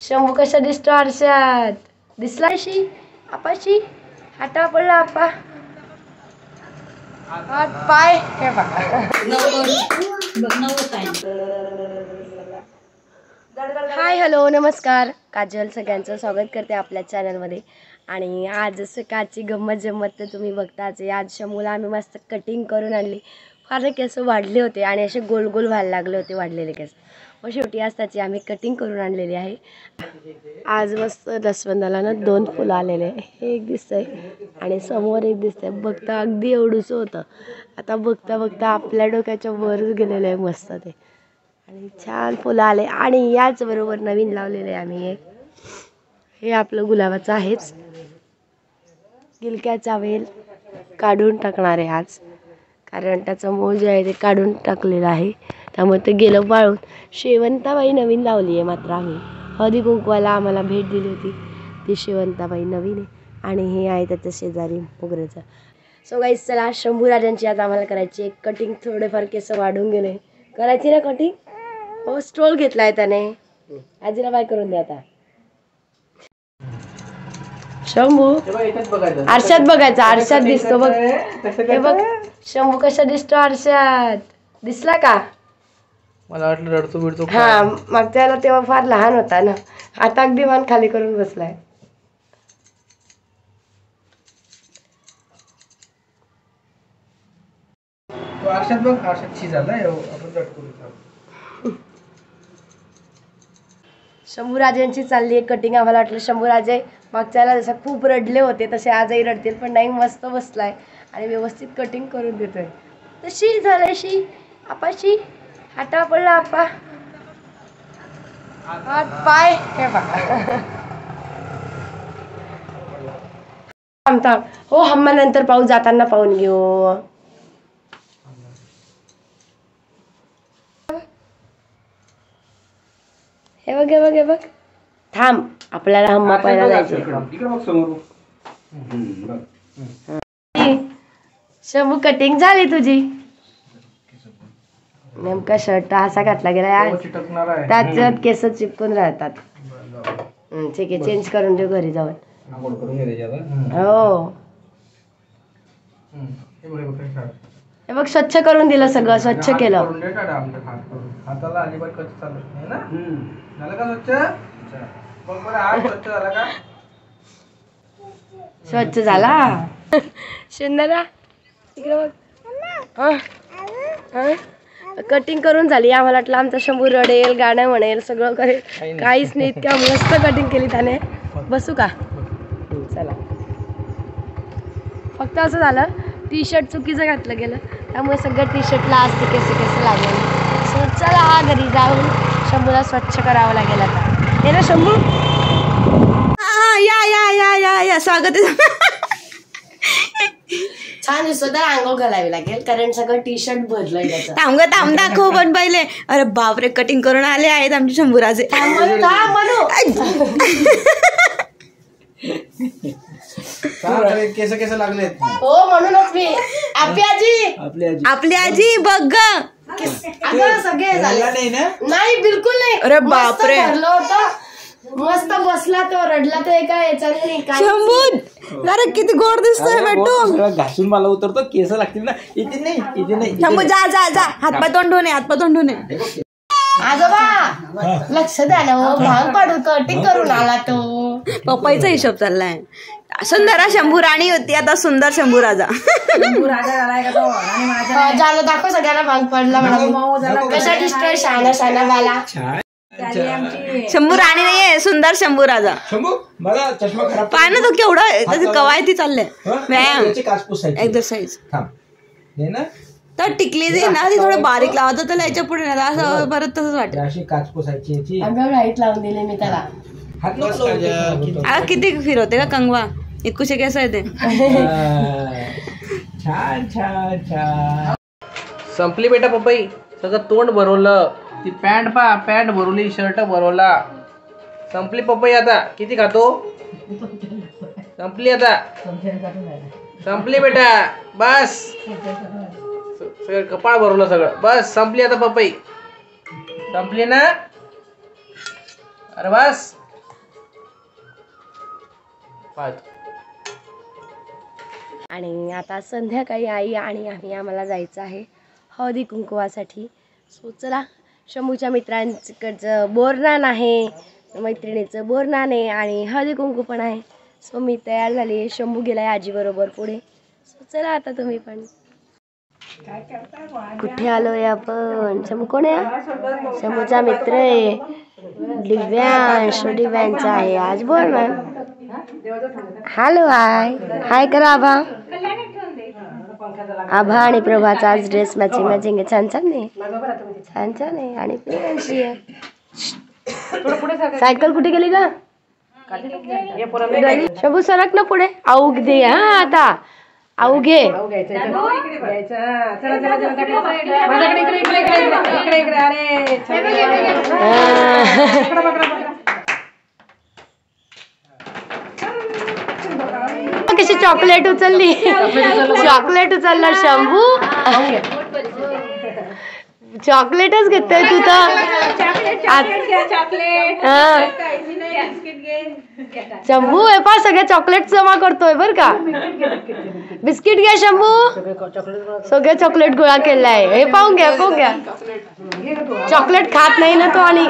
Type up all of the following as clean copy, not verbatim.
शंभू कसा दिसतो आरशात? दिसलाशी आपाशी हाता पडला आपा हात पाय हे बघा। हाय हॅलो नमस्कार, काजल सगळ्यांचं स्वागत करते आपल्या चॅनलमध्ये। आणि आज सकाळची गंमत जम्मत तर तुम्ही बघताच। आज शंभूला आम्ही मस्त कटिंग करून आणली। फार केस वाढले होते आणि असे गोल गोल व्हायला लागले होते वाढलेले केस, मग शेवटी आज त्याची आम्ही कटिंग करून आणलेली आहे। आज मस्त दसवंदाला ना 2 फुलं आलेले आहे, हे एक दिसतंय आणि समोर एक दिसतंय। बघता अगदी एवढंच होतं, आता बघता बघता आपल्या डोक्याच्या वरच गेलेलं आहे मस्त ते, आणि छान फुलं आले। आणि याच बरोबर नवीन लावलेले आहे आम्ही एक, हे आपलं गुलाबाचं आहेच। गिलक्याचा वेल काढून टाकणार आहे आज, कारण त्याचं मूळ जे आहे ते काढून टाकलेलं आहे, त्यामुळे ते गेलं वाळून। शेवंताबाई नवीन लावली आहे मात्र आम्ही, हळदी कुंकवाला आम्हाला भेट दिली होती ती शेवंताबाई नवीन आहे। आणि हे आहे त्याच्या शेजारी मोगऱ्याचं। सो गाईस चला, शंभू राजांची आज आम्हाला करायची एक कटिंग। थोडेफार केस वाढून गेले, करायची ना कटिंग? हो, स्ट्रोल घेतलाय त्याने। आजीला बाय करून द्या आता। शंभू आरशात बघायचा, आरशात दिसतो बघ, हे बघ शंभू कसा दिसतो आरशात? दिसला का? मला वाटलं रडतो बिडतो। हा, मग त्याला तेव्हा फार लहान होता ना, आता अगदी मान खाली करून बसलाय। तो आरशात बघ, आरशात शिजाला आपण कट करू। शंभूराजांची चालली आहे कटिंग। आम्हाला वाटलं शंभूराजे मागच्याला जसं खूप रडले होते तसे आजही रडतील, पण नाही, मस्त बसलाय आणि व्यवस्थित कटिंग करून देतोय। तशी झाल्याशी आपाशी हाता पडला आपा हात पाय हे बघा। थांब हो, हम्मा नंतर पाहू, जाताना पाहून घेऊ। हे बघ हे बघ हे बघ, थांब, आपल्याला हम्मा पाहायला जायचं। शंभू कटिंग झाली तुझी। नेमका शर्ट असा घातला गेला यार, त्याच्यात केस चिपकून राहतात। ठीक आहे, चेंज करून देऊ घरी जाऊन। हो, हे बघ स्वच्छ करून दिलं, सगळं स्वच्छ केलं। हाताला अजिबात कच चालत नाही ना? झालं का स्वच्छ? बघ बरं, हात स्वच्छ झाला का? स्वच्छ झाला सुंदरा, इकडे बघ। कटिंग करून झाली। आम्हाला वाटलं आमचा शंभू रडेल, गाणं म्हणेल, सगळं करेल, काहीच नाही। इतक्या मस्त कटिंग केली त्याने। बसू का? चला, फक्त असं झालं टी शर्ट चुकीचं घातलं गेलं, त्यामुळे सगळं टी शर्टला असते केस केस लागले। सो चला घरी जाऊन शंभूला स्वच्छ करावं लागेल आता, हे ना शंभू? या या या या या स्वागत आहे। छान दिसतो तर आंघोळ घालावी लागेल, कारण सगळं टी शर्ट भरलंय त्याचं। थांब थांब दाखव पण पहिले। अरे बापरे, कटिंग करून आले आहेत आमचे शंभूराजे। केस केस लागले हो, म्हणूनच मी आपली आजी बघ ग, सगळे झाले नाही, बिलकुल नाही। अरे बापरे, भरलं होतं मस्त, बसला तो, रडला तो एका याच्याने नाही। शंभू अरे किती गोड दिसतोय बेटू। घासून मला उतरतो, केस लागतील ना, इथे नाही इथे नाही। शंभू जा जा जा, हातपाय तोंड धुणे, हातपाय तोंड धुणे। आजोबा लक्ष द्या ना, भांग पाडून कटिंग करून आला तो। पप्पाईचा हिशोब चाललाय। सुंदर शंभू राणी होती, आता सुंदर शंभू राजा। झालं, दाखव सगळ्यांना भांग पडला म्हणा, कसा दिसतोय शाना शाना वाला। शंभू राणी नाहीये, सुंदर शंभू राजा। शंभू मला चष्मा खराब पाय ना तो केवढं कवायती चाललंय, व्यायाम एक्सरसाइज। तर टिकली जी ना ती थोडं बारीक लावत, त्याला याच्या पुढे ना असं परत तसंच वाटत। अशी काच पुसायची, अगं लाईट लावून दिली मी त्याला। किती फिरवते का कंगवा, इतकुशे केस आहे ते। छान छान छान। संपली बेटा पपई, सगळं तोंड भरवलं, ती पॅन्ट पा, पॅन्ट भरवली, शर्ट भरवला, संपली पपई। आता किती खातो? संपली आता, संपली बेटा, बस सगळं कपाळ भरवलं सगळं, बस संपली आता पपई, संपली ना? अरे बस। आणि आता संध्याकाळी आई आणि आम्हाला जायचं आहे हळदी कुंकवासाठी. सो चला, शंभूच्या मित्रांकडचं बोरनान आहे, मैत्रिणीचं बोरनान आहे आणि हळदी कुंकू पण आहे. सो मी तयार झाली आहे, शंभू गेला आहे आजीबरोबर पुढे. सो चला आता तुम्ही पण. कुठे आलोय आपण? शंभू कोण आहे? शंभूचा मित्र आहे दिव्यांश. दिव्यांचा आहे आज बोरनान. हॅलो, हाय हाय करा आभा. आभा आणि प्रभाचा आज ड्रेस मॅचिंग आहे. छान छान नाही? छान छान आहे. आणि प्रियांशी आहे. सायकल कुठे गेली का? शंभू सरक ना पुढे. आऊग दे हा आता. आऊ घे. कशी चॉकलेट उचलली. चॉकलेट उचलला शंभू. चॉकलेटच घेतोय तू तर. शंभू हे पा सगळे चॉकलेट जमा करतोय बर का. बिस्किट घ्या शंभू. सगळे चॉकलेट गोळा केलाय. हे पाहून घ्या, पाहून घ्या. चॉकलेट खात नाही ना तो. आणि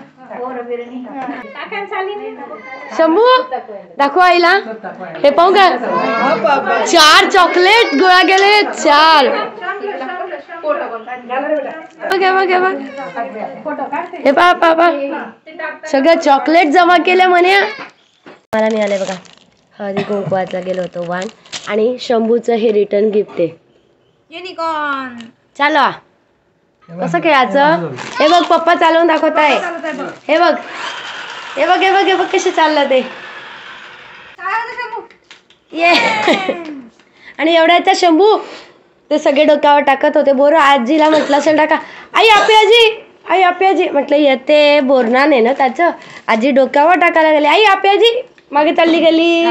शंभू दाखव आईला. हे पाहू का, 4 चॉकलेट गोळा केले. 4. हे पा सगळं चॉकलेट जमा केले म्हणे. मला मिळाले बघा. हळदी कुंकवाचा गेलो होतो वाण. आणि शंभूचं हे रिटर्न गिफ्ट आहे. युनिकॉर्न. चला कसं खेळायचं हे बघ. पप्पा चालवून दाखवत आहे. हे बघ, हे बघ, हे बघ, हे बघ कसे चाललं ते. ये आणि एवढ्याच्या शंभू ते सगळे डोक्यावर टाकत होते बोर. आजीला म्हटलं असेल टाका. आई आपी आजी, आई आपी आजी म्हटलं. येते बोरनान आहे ना त्याचं. आजी डोक्यावर टाकायला गेली. आई आपी आजी मागे चालली गेली.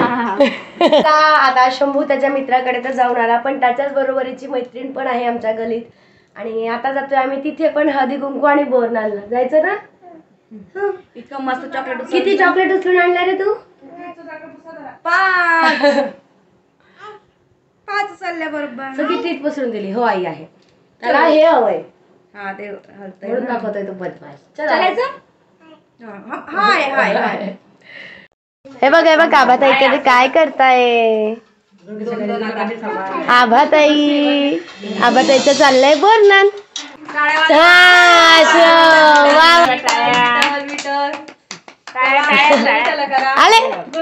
आता शंभू त्याच्या मित्राकडे तर जाऊन आला, पण त्याच्याच बरोबरीची मैत्रीण पण आहे आमच्या गलीत. आणि आता जातोय आम्ही तिथे पण हळदी कुंकू आणि बोरनानला जायचं ना. इतकं मस्त चॉकलेट. किती चॉकलेट उचलून आणला रे तू? 5 चालल्या बरोबर. सगळी ट्रीट पसरून दिली. हो आई आहे त्याला हे हवंय. हा ते म्हणून दाखवतोय तो बदमाश. चालायचं. हाय हाय हाय. हे बघ, हे बघ आभाताई कधी काय करताय. आभाताई, आभाताईचं चाललंय बोरनान. आले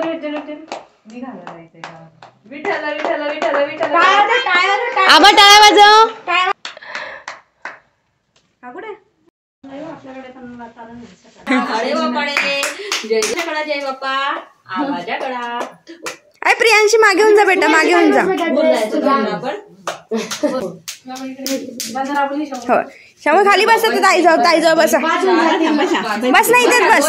आभा टाळ्या वाजव. जय बाप्पा. अरे प्रियांशी मागे होऊन जा बेटा, मागे होऊन जा. हो शंभू खाली बस. ताई जाऊ बसा. बस नाही इथेच बस.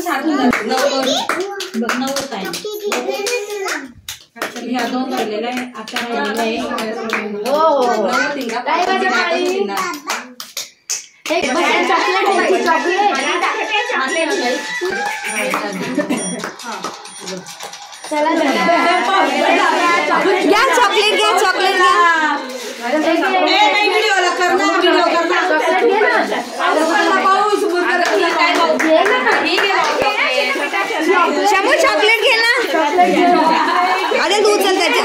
घ्या चॉकलेट, घ्या चॉकलेट घ्या. शंभू चॉकलेट घे ना. अरे तू उचल त्याच्या.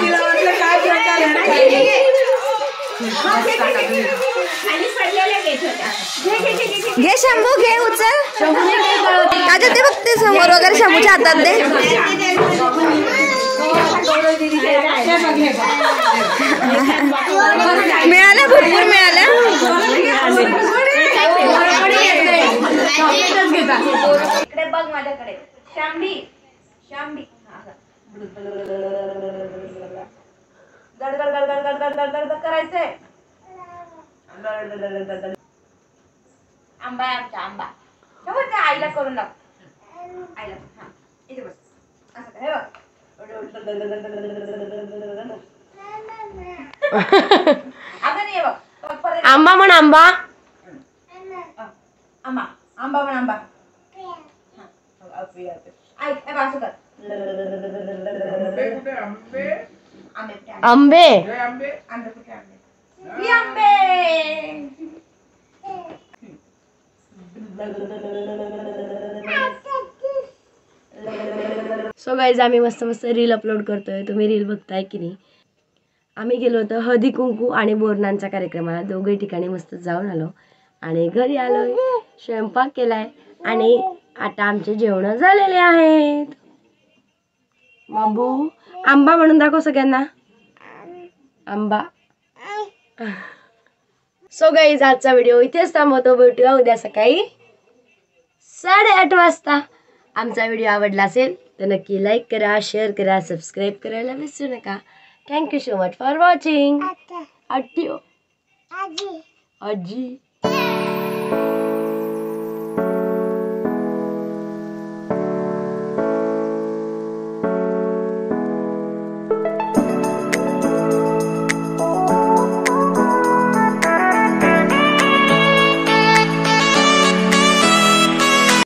घे शंभू, घे उचल. आता ते बघते समोर वगैरे शंभूच्या हातात दे. मिळालं, भरपूर मिळालं. इकडे बघ माझ्याकडे. शांबी शांबी. गडगड करायचंय. आंबा आहे आमचा आंबा. त्या आईला करून दाख. आईला हा इथे बस. असं हे बघ. आंबा म्हण आंबा. आंबा आंबा म्हण आंबा. ऐक असं कर. आंबे सो गाईज आम्ही मस्त मस्त रील अपलोड करतोय. तुम्ही रील बघताय की नाही. आम्ही गेलो होतो हळदी कुंकू आणि बोरनांच्या कार्यक्रमाला. दोघे ठिकाणी मस्त जाऊन आलो आणि घरी आलोय, स्वयंपाक केलाय आणि आता आमचे जेवण झालेले आहेत. बाबू आंबा म्हणून दाखव सगळ्यांना. आंबा. सो गाईज आजचा व्हिडिओ इथेच थांबवतो. भेटूया उद्या सकाळी 8:30 वाजता. आमचा व्हिडिओ आवडला असेल तर नक्की लाईक करा, शेअर करा, सबस्क्राईब करायला विसरू नका. Thank you so much for watching. आजी